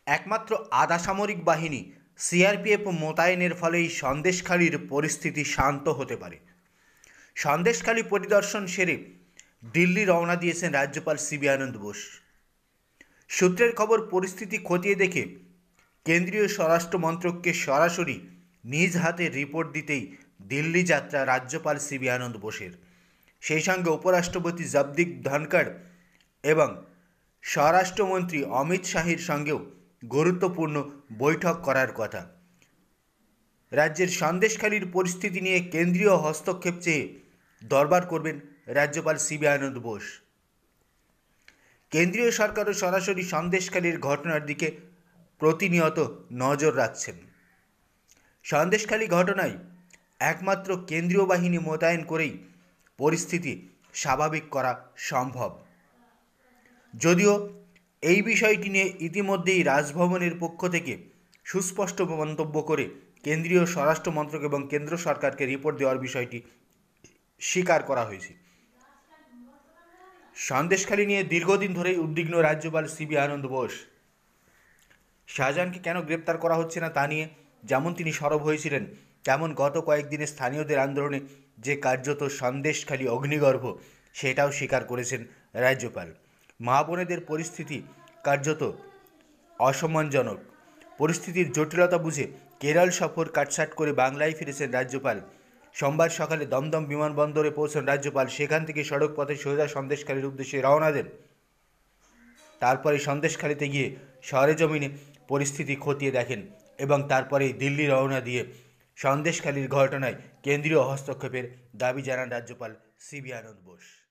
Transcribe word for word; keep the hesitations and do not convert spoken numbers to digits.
একমাত্র আধা সামরিক বাহিনী সিআরপিএফ মোতায়েনের ফলেই সন্দেশখালির পরিস্থিতি শান্ত হতে পারে। সন্দেশখালি পরিদর্শন সেরে দিল্লি রওনা দিয়েছেন রাজ্যপাল সিবি আনন্দ বোস। সূত্রের খবর, পরিস্থিতি খতিয়ে দেখে কেন্দ্রীয় স্বরাষ্ট্র মন্ত্রককে সরাসরি নিজ হাতে রিপোর্ট দিতেই দিল্লি যাত্রা রাজ্যপাল সিবি আনন্দ বোসের। সেই সঙ্গে উপরাষ্ট্রপতি জগদীপ ধনখড় এবং স্বরাষ্ট্রমন্ত্রী অমিত শাহের সঙ্গেও গুরুত্বপূর্ণ বৈঠক করার কথা। রাজ্যের সন্দেশখালির পরিস্থিতি নিয়ে কেন্দ্রীয় হস্তক্ষেপ চেয়ে দরবার করবেন রাজ্যপাল সিবি আনন্দ বোস। কেন্দ্রীয় সরকারও সরাসরি সন্দেশখালির ঘটনার দিকে প্রতিনিয়ত নজর রাখছেন। সন্দেশখালি ঘটনায় একমাত্র কেন্দ্রীয় বাহিনী মোতায়েন করেই পরিস্থিতি স্বাভাবিক করা সম্ভব। যদিও এই বিষয়টি নিয়ে ইতিমধ্যেই রাজভবনের পক্ষ থেকে সুস্পষ্ট মন্তব্য করে কেন্দ্রীয় স্বরাষ্ট্র মন্ত্রক এবং কেন্দ্র সরকারকে রিপোর্ট দেওয়ার বিষয়টি স্বীকার করা হয়েছে। সন্দেশখালি নিয়ে দীর্ঘদিন ধরেই উদ্বিগ্ন রাজ্যপাল সিবি আনন্দ বোস। শাহজাহানকে কেন গ্রেপ্তার করা হচ্ছে না তা নিয়ে যেমন তিনি সরব হয়েছিলেন, তেমন গত কয়েকদিনে স্থানীয়দের আন্দোলনে যে কার্যত সন্দেশখালি অগ্নিগর্ভ, সেটাও স্বীকার করেছেন রাজ্যপাল। মা বোনেদের পরিস্থিতি কার্যত অসম্মানজনক। পরিস্থিতির জটিলতা বুঝে কেরল সফর কাটছাট করে বাংলায় ফিরেছেন রাজ্যপাল। সোমবার সকালে দমদম বিমানবন্দরে পৌঁছান রাজ্যপাল। সেখান থেকে সড়ক পথে সোজা সন্দেশখালির উদ্দেশ্যে রওনা দেন। তারপরে সন্দেশখালিতে গিয়ে সরেজমিনে পরিস্থিতি খতিয়ে দেখেন এবং তারপরেই দিল্লি রওনা দিয়ে সন্দেশখালির ঘটনায় কেন্দ্রীয় হস্তক্ষেপের দাবি জানান রাজ্যপাল সিবি আনন্দ বোস।